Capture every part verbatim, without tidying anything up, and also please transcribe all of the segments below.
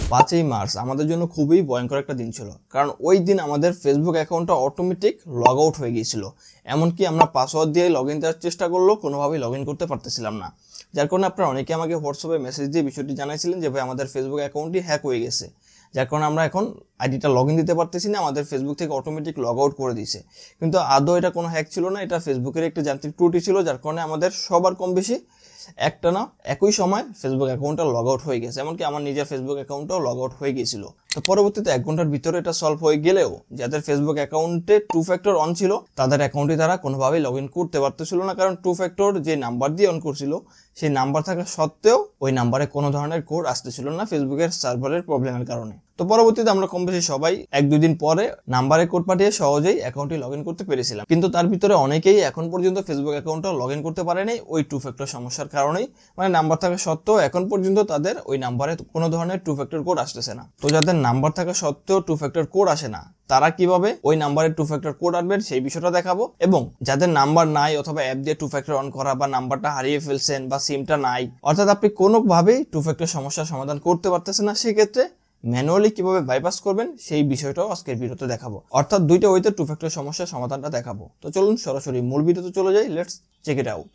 পাঁচই মার্চ আমাদের জন্য খুবই ভয়ঙ্কর একটা দিন ছিল, কারণ ওই দিন আমাদের ফেসবুক অ্যাকাউন্টটা অটোমেটিক লগ আউট হয়ে গিয়েছিল। এমনকি আমরা পাসওয়ার্ড দিয়ে লগ ইন দেওয়ার চেষ্টা করলেও কোনোভাবেই লগ ইন করতে পারতেছিলাম না, যার কারণে আপনারা অনেকে আমাকে হোয়াটসঅ্যাপে মেসেজ দিয়ে বিষয়টি জানাইছিলেন যে ভাই আমাদের ফেসবুক অ্যাকাউন্টটি হ্যাক হয়ে গেছে, যার কারণে আমরা এখন আইডিটা লগ ইন দিতে পারতেছি না, আমাদের ফেসবুক থেকে অটোমেটিক লগ আউট করে দিয়েছে। কিন্তু আদৌ এটা কোনো হ্যাক ছিল না, এটা ফেসবুকের একটা যান্ত্রিক ত্রুটি ছিল, যার কারণে আমাদের সবার কম বেশি একটা না একই সময় ফেসবুক অ্যাকাউন্টটা লগ আউট হয়ে গেছে। এমনকি আমার নিজের ফেসবুক অ্যাকাউন্টটাও লগ আউট হয়ে গিয়েছিল। তো পরবর্তীতে এক ঘন্টার ভিতরে এটা সলভ হয়ে গেলেও যাদের ফেসবুক অ্যাকাউন্টে টু ফ্যাক্টর অন ছিল তাদের অ্যাকাউন্টে তারা কোনোভাবেই লগ ইন করতে পারতেছিল না, কারণ টু ফ্যাক্টর যে নাম্বার দিয়ে অন করছিল সেই নাম্বার থাকা সত্ত্বেও ওই নাম্বারে কোনো ধরনের কোড আসতেছিল না ফেসবুকের সার্ভারের প্রবলেমের কারণে। তো পরবর্তীতে আমরা কম বেশি সবাই এক দুই দিন পরে নাম্বারে কোড পাঠিয়ে সহজেই অ্যাকাউন্টটি লগ ইন করতে পেরেছিলাম। কিন্তু তার ভিতরে অনেকেই এখন পর্যন্ত ফেসবুক অ্যাকাউন্টটা লগ ইন করতে পারেনি ওই টু ফ্যাক্টর সমস্যার কারণেই, মানে নাম্বার থাকা সত্ত্বেও এখন পর্যন্ত তাদের ওই নাম্বারে কোনো ধরনের টু ফ্যাক্টর কোড আসতেছে না। তো যাদের নাম্বার থাকা সত্ত্বেও টু ফ্যাক্টর কোড আসে না তারা কিভাবে ওই নাম্বারে টু ফ্যাক্টর কোড আনবেন সেই বিষয়টা দেখাবো, এবং যাদের নাম্বার নাই অথবা অ্যাপ দিয়ে টু ফ্যাক্টর অন করা বা নাম্বারটা হারিয়ে ফেলছেন বা সিমটা নাই, অর্থাৎ আপনি কোনোভাবেই টু ফ্যাক্টর সমস্যার সমাধান করতে পারতেছেন না, সেক্ষেত্রে ম্যানুয়ালি কিভাবে বাইপাস করবেন সেই বিষয়টাও আজকের ভিডিওতে দেখাবো। অর্থাৎ দুইটা ওয়েতে টু ফ্যাক্টর সমস্যার সমাধানটা দেখাবো। তো চলুন সরাসরি মূল ভিডিওতে চলে যাই, let's check it out.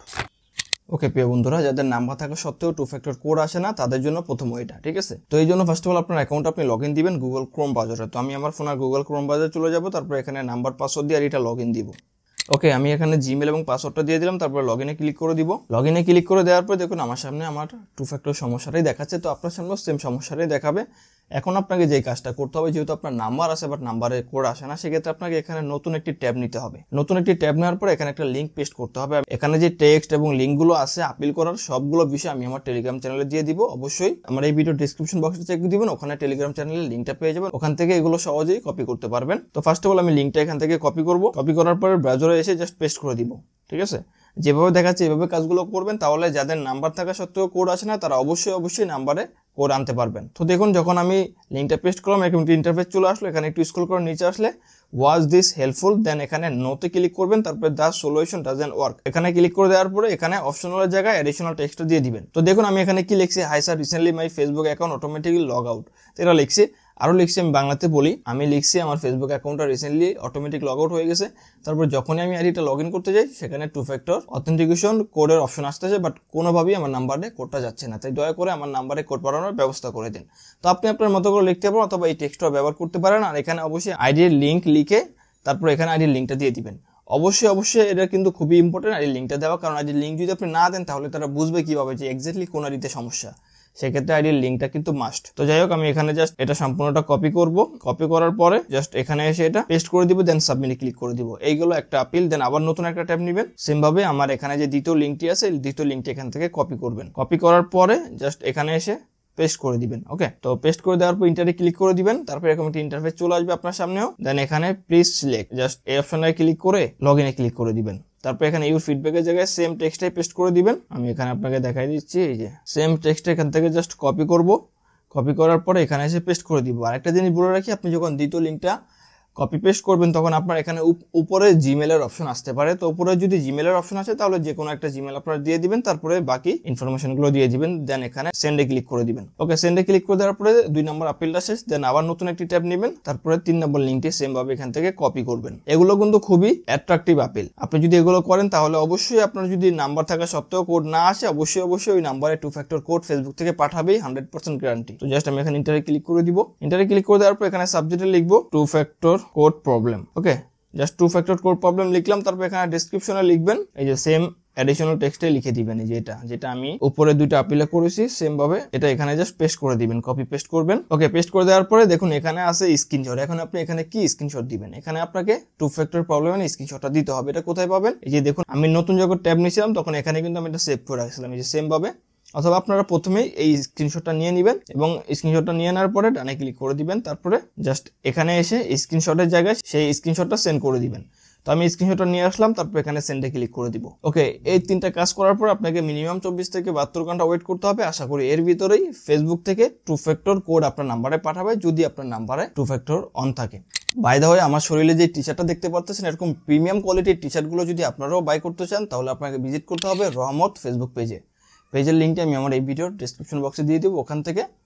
Okay প্রিয় বন্ধুরা, যাদের নাম্বার থাকা সত্ত্বেও টু ফ্যাক্টর কোড আসে না তাদের জন্য প্রথম ওইটা, ঠিক আছে। তো এই জন্য ফার্স্ট অফ অল আপনার অ্যাকাউন্ট আপনি লগ ইন দিবেন গুগল ক্রোম ব্রাউজারে। তো আমি আমার ফোনের গুগল ক্রোম ব্রাউজারে চলে যাব, তারপর এখানে নাম্বার পাসওয়ার্ড দিয়ে আর এটা লগ ইন দিব। ওকে, আমি এখানে জিমেল এবং পাসওয়ার্ডটা দিয়ে দিলাম, তারপর লগ ইনে ক্লিক করে দিব। লগ ইনে ক্লিক করে দেওয়ার পর দেখুন আমার সামনে আমার টু ফ্যাক্টর সমস্যাটাই দেখাচ্ছে। তো আপনার সামনেও সেম সমস্যাটাই দেখাবে। এখন আপনাকে যে কাজটা করতে হবে, যেহেতু আপনার নাম্বার আছে বাট নাম্বারে কোড আসে না, সেক্ষেত্রে আপনাকে এখানে নতুন একটি ট্যাব নিতে হবে। নতুন একটি ট্যাব নেওয়ার পর এখানে একটা লিঙ্ক পেস্ট করতে হবে। এখানে যে টেক্সট এবং লিঙ্কগুলো আছে আপিল করার সবগুলো বিষয় আমি আমার টেলিগ্রাম চ্যানেলে দিয়ে দিব। অবশ্যই আমার এই ভিডিও ডিসক্রিপশন বক্সে চেক দিবেন, ওখানে টেলিগ্রাম চ্যানেলের লিঙ্কটা পেয়ে যাবেন, ওখান থেকে এগুলো সহজেই কপি করতে পারবেন। তো ফার্স্ট অফ অল আমি লিঙ্কটা এখান থেকে কপি করব। কপি করার পরে ব্রাউজারে এসে জাস্ট পেস্ট করে দিব, ঠিক আছে। যেভাবে দেখাচ্ছে এভাবে কাজগুলো করবেন, তাহলে যাদের নাম্বার থাকা সত্ত্বেও কোড আসে না তারা অবশ্যই অবশ্যই নাম্বারে কোড আনতে পারবেন। তো দেখুন যখন আমি লিঙ্কটা পেস্ট করলাম এরকম একটি ইন্টারফেস চলে আসলো। এখানে একটু স্ক্রল করে নিচে আসলে ওয়াজ দিস হেল্পফুল, দেন এখানে নোতে ক্লিক করবেন, তারপরে দ্য সলিউশন ডাজন্ট ওয়ার্ক এখানে ক্লিক করে দেওয়ার পরে এখানে অপশনালের জায়গায় অ্যাডিশনাল টেক্সট দিয়ে দিবেন। তো দেখুন আমি এখানে কি লিখছি, hi sir recently my Facebook account automatically log out, এটা লিখছি। আরো লিখছি, আমি বাংলাতে বলি, আমি লিখছি আমার ফেসবুক অ্যাকাউন্টটা রিসেন্টলি অটোমেটিক লগ আউট হয়ে গেছে। তারপর যখনই আমি আইডিটা লগ ইন করতে যাই সেখানে টু ফ্যাক্টর অথেন্টিকেশন কোডের অপশন আসতেছে, বাট কোনোভাবেই আমার নাম্বারে কোডটা যাচ্ছে না। তাই দয়া করে আমার নাম্বারে কোড পাঠানোর ব্যবস্থা করে দিন। তো আপনি আপনার মতো করে লিখতে পারেন অথবা এই টেক্সটটা ব্যবহার করতে পারেন। আর এখানে অবশ্যই আইডির লিঙ্ক লিখে তারপর এখানে আইডির লিঙ্কটা দিয়ে দিবেন। অবশ্যই অবশ্যই এটা কিন্তু খুবই ইম্পর্টেন্ট আইডির লিঙ্কটা দেওয়া, কারণ আইডির লিঙ্ক যদি আপনি না দেন তাহলে তারা বুঝবে কিভাবে যে এক্স্যাক্টলি কোন আইডিতে সমস্যা, সেক্ষেত্রে আইডির লিঙ্কটা কিন্তু মাস্ট। তো যাই হোক আমি এখানে জাস্ট এটা সম্পূর্ণটা কপি করব। কপি করার পরে জাস্ট এখানে এসে এটা পেস্ট করে দিব, দেন সাবমিটে ক্লিক করে দিব। এইগুলো একটা আপিল, দেন আবার নতুন একটা ট্যাব নেবেন। সেম ভাবে আমার এখানে যে দ্বিতীয় লিঙ্কটি আছে দ্বিতীয় লিঙ্কটি এখান থেকে কপি করবেন। কপি করার পরে জাস্ট এখানে এসে পেস্ট করে দিবেন। ওকে, তো পেস্ট করে দেওয়ার পর ইন্টারে ক্লিক করে দিবেন। তারপর এরকম একটা ইন্টারফেস চলে আসবে আপনার সামনেও। দেন এখানে প্লিজ সিলেক্ট, জাস্ট এই অপশনে ক্লিক করে লগ ইনে ক্লিক করে দিবেন। তারপর এখানে ইউর ফিডব্যাকের জায়গায় সেম টেক্সটটাই পেস্ট করে দিবেন। আমি এখানে আপনাকে দেখাই দিচ্ছি, এই যে সেম টেক্সট এখান থেকে জাস্ট কপি করব। কপি করার পরে এখানে এসে পেস্ট করে দিব। আরেকটা জিনিস বলে রাখি, আপনি যখন দ্বিতীয় লিঙ্কটা কপি পেস্ট করবেন তখন আপনার এখানে উপরে জিমেলের অপশন আসতে পারে। তো উপরে যদি জিমেলের অপশন আসে তাহলে যে কোনো একটা জিমেল আপনারা দিয়ে দিবেন, তারপরে বাকি ইনফরমেশন গুলো দিয়ে দিবেন। দেন এখানে সেন্ডে ক্লিক করে দিবেন। ওকে, সেন্ডে ক্লিক করে দেওয়ার পরে দুই নম্বর আপিলটা শেষ। দেন আবার নতুন একটি ট্যাব নেবেন, তারপরে তিন নম্বর লিঙ্কটি সেম ভাবে এখান থেকে কপি করবেন। এগুলো কিন্তু খুবই অ্যাট্রাকটিভ আপিল। আপনি যদি এগুলো করেন তাহলে অবশ্যই আপনার যদি নাম্বার থাকা সত্ত্বেও কোড না আসে অবশ্যই অবশ্যই ওই নাম্বারে টু ফ্যাক্টর কোড ফেসবুক থেকে পাঠাবেই, হান্ড্রেড পার্সেন্ট গ্যারান্টি। তো জাস্ট আমি এখানে ইন্টারে ক্লিক করে দিব। ইন্টারে ক্লিক করে দেওয়ার পর এখানে সাবজেক্টে লিখবো two factor code problem. Okay, just two factor code problem লিখলাম। তারপর এখানে ডেসক্রিপশনে লিখবেন এই যে সেম অ্যাডিশনাল টেক্সটে লিখে দিবেন, এই যে এটা যেটা আমি উপরে দুইটা আপিলে করেছি সেম ভাবে এটা এখানে জাস্ট পেস্ট করে দিবেন, কপি পেস্ট করবেন। ওকে, পেস্ট করে দেওয়ার পরে দেখুন এখানে আছে স্ক্রিনশট। এখন আপনি এখানে কি স্ক্রিনশট দিবেন, এখানে আপনাকে টু ফ্যাক্টর প্রবলেমের স্ক্রিনশটটা দিতে হবে। এটা কোথায় পাবেন, এই যে দেখুন আমি নতুন যখন ট্যাব নিয়েছিলাম তখন এখানে কিন্তু আমি এটা সেভ করে রাখছিলাম, এই যে সেম ভাবে। অথবা আপনারা প্রথমেই এই স্ক্রিনশটটা নিয়ে নেবেন এবং স্ক্রিনশটটা নিয়ে নেওয়ার পরে ডানে ক্লিক করে দিবেন। তারপরে জাস্ট এখানে এসে স্ক্রিনশটের জায়গায় সেই স্ক্রিনশটটা সেন্ড করে দিবেন। তো আমি স্ক্রিনশটটা নিয়ে আসলাম, তারপর এখানে সেন্ডে ক্লিক করে দিব। ওকে, এই তিনটা কাজ করার পর আপনাকে মিনিমাম চব্বিশ থেকে বাহাত্তর ঘন্টা ওয়েট করতে হবে। আশা করি এর ভিতরেই ফেসবুক থেকে টু ফ্যাক্টর কোড আপনার নাম্বারে পাঠাবে, যদি আপনার নাম্বারে টু ফ্যাক্টর অন থাকে। বাই দ্য ওয়ে, আমার শরীরে যে টি শার্টটা দেখতে পারতেছেন এরকম প্রিমিয়াম কোয়ালিটির টি শার্টগুলো যদি আপনারাও বাই করতে চান তাহলে আপনাকে ভিজিট করতে হবে রহমত ফেসবুক পেজে। পেজের লিঙ্কটি আমি আমার এই ভিডিওর ডেসক্রিপশন বক্সে দিয়ে দেবো, ওখান থেকে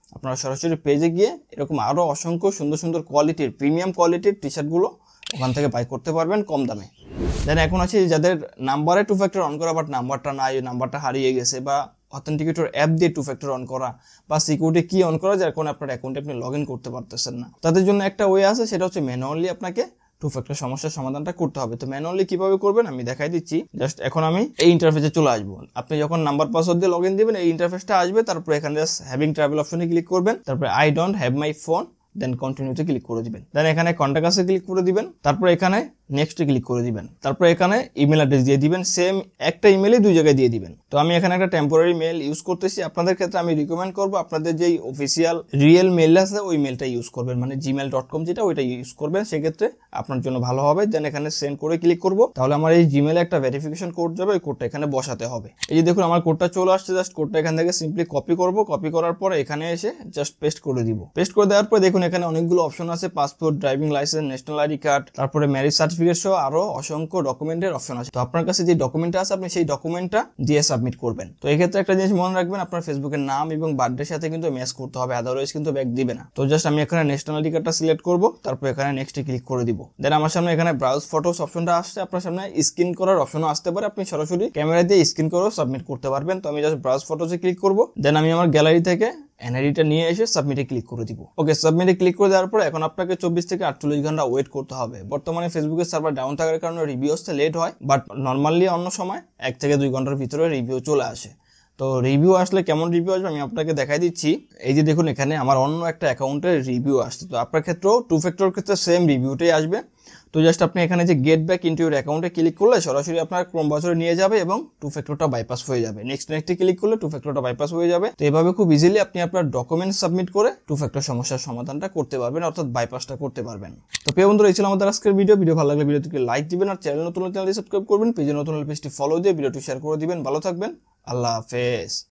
আপনারা সরাসরি পেজে গিয়ে এরকম আরো অসংখ্য সুন্দর সুন্দর কোয়ালিটির প্রিমিয়াম কোয়ালিটির টি শার্টগুলো ওখান থেকে বাই করতে পারবেন কম দামে। দেন এখন আছে যাদের নাম্বারে টু ফ্যাক্টর অন করা বাট নাম্বারটা নাই, নাম্বারটা হারিয়ে গেছে, বা অথেন্টিকেটর অ্যাপ দিয়ে টু ফ্যাক্টর অন করা বা সিকিউরিটি কি অন করা যার কারণে আপনার অ্যাকাউন্টে আপনি লগ ইন করতে পারতেছেন না, তাদের জন্য একটা ওয়ে আছে, সেটা হচ্ছে ম্যানুয়ালি আপনাকে টু ফ্যাক্টর সমস্যার সমাধানটা করতে হবে। তো ম্যানুয়ালি কিভাবে করবেন আমি দেখাই দিচ্ছি। জাস্ট এখন আমি এই ইন্টারফেসে চলে আসবো। আপনি যখন নাম্বার পাসওয়ার্ড দিয়ে লগ ইন দিবেন এই ইন্টারফেসটা আসবে, তারপর এখানে জাস্ট হ্যাভিং ট্রাভেল অপশনে ক্লিক করবেন, তারপরে I don't have my phone, then কন্টিনিউতে ক্লিক করে দিবেন। দেন এখানে কন্টাক্ট আসে ক্লিক করে দিবেন, তারপর এখানে নেক্সটে ক্লিক করে দিবেন, তারপর এখানে ইমেল অ্যাড্রেস দিয়ে দিবেন, সেম একটা ইমেলই দুই জায়গায় দিয়ে দিবেন। তো আমি এখানে একটা টেম্পোরারি মেল ইউজ করতেছি, আপনাদের ক্ষেত্রে আমি রিকমেন্ড করবো আপনাদের যেই অফিসিয়াল রিয়েল মেল আছে ওই মেলটা ইউজ করবেন, মানে জিমেল ডট কম যেটা ওইটা ইউজ করবেন, সেক্ষেত্রে আপনার জন্য ভালো হবে। দেন এখানে সেন্ড করে ক্লিক করবো, তাহলে আমার এই জিমেলে একটা ভেরিফিকেশন কোড যাবে, ওই কোডটা এখানে বসাতে হবে। এই যে দেখুন আমার কোডটা চলে আসছে, জাস্ট কোডটা এখান থেকে সিম্পলি কপি করবো, কপি করার পরে এখানে এসে জাস্ট পেস্ট করে দিব। পেস্ট করে দেওয়ার পর দেখুন এখানে অনেকগুলো অপশন আছে, passport, driving license, national ID card, তারপরে ম্যারেজ সার্টিফিকেট সহ আরো অসংখ্য ডকুমেন্টের অপশন আছে। তো আপনার কাছে যে ডকুমেন্টটা আছে আপনি সেই ডকুমেন্টটা দিয়ে সাবমিট করবেন। তো এই ক্ষেত্রে একটা জিনিস মনে রাখবেন, আপনার ফেসবুকের নাম এবং বার্থডের সাথে কিন্তু ম্যাচ করতে হবে, আদারওয়াইজ কিন্তু ব্যাক দিবে না। তো জাস্ট আমি এখানে ন্যাশনাল আইডি কার্ডটা সিলেক্ট করব, তারপর এখানে নেক্সটে ক্লিক করে দিব। দেন আমার সামনে এখানে ব্রাউজ ফটোস অপশনটা আসছে, আপনার সামনে স্ক্যান করার অপশনও আসতে পারে, আপনি সরাসরি ক্যামেরা দিয়ে স্ক্যান করেও সাবমিট করতে পারবেন। তো আমি জাস্ট ব্রাউজ ফটোসে ক্লিক করব, দেন আমি আমার গ্যালারি থেকে এনআইডিটা নিয়ে এসে সাবমিটে ক্লিক করে দিব। ওকে, সাবমিটে ক্লিক করে দেওয়ার পর এখন আপনাকে চব্বিশ থেকে আটচল্লিশ ঘন্টা ওয়েট করতে হবে। বর্তমানে ফেসবুকের সার্ভার ডাউন থাকার কারণে রিভিউ আসতে লেট হয়, বাট নর্মালি অন্য সময় এক থেকে দুই ঘন্টার ভিতরে রিভিউ চলে আসে। তো রিভিউ আসলে কেমন রিভিউ আসবে আমি আপনাকে দেখাই দিচ্ছি। এই যে দেখুন এখানে আমার অন্য একটা অ্যাকাউন্টের রিভিউ আসছে, তো আপনার ক্ষেত্রেও টু ফ্যাক্টর ক্ষেত্রে সেম রিভিউটাই আসবে। তো জাস্ট আপনি এখানে যে গেট ব্যাক ইনটু ইউর অ্যাকাউন্টে ক্লিক করলে সরাসরি আপনার ক্রোম ব্রাউজারে নিয়ে যাবে এবং টু ফ্যাক্টরটা বাইপাস হয়ে যাবে। নেক্সট নেক্সটে ক্লিক করলে টু ফ্যাক্টরটা বাইপাস হয়ে যাবে। তো এভাবে খুব ইজিলি আপনি আপনার ডকুমেন্ট সাবমিট করে টু ফ্যাক্টর সমস্যার সমাধানটা করতে পারবেন, অর্থাৎ বাইপাসটা করতে পারবেন। তো প্রিয় বন্ধুরা, এই ছিল আমাদের আজকের ভিডিও। ভিডিও ভালো লাগলে ভিডিওটিকে লাইক দিবেন, আর চ্যানেল নতুন চ্যানেলটি সাবস্ক্রাইব করবেন, পেজে নতুন পেজটি ফলো দিয়ে ভিডিওটি শেয়ার করে দিবেন। ভালো থাকবেন, আল্লাহ হাফেজ।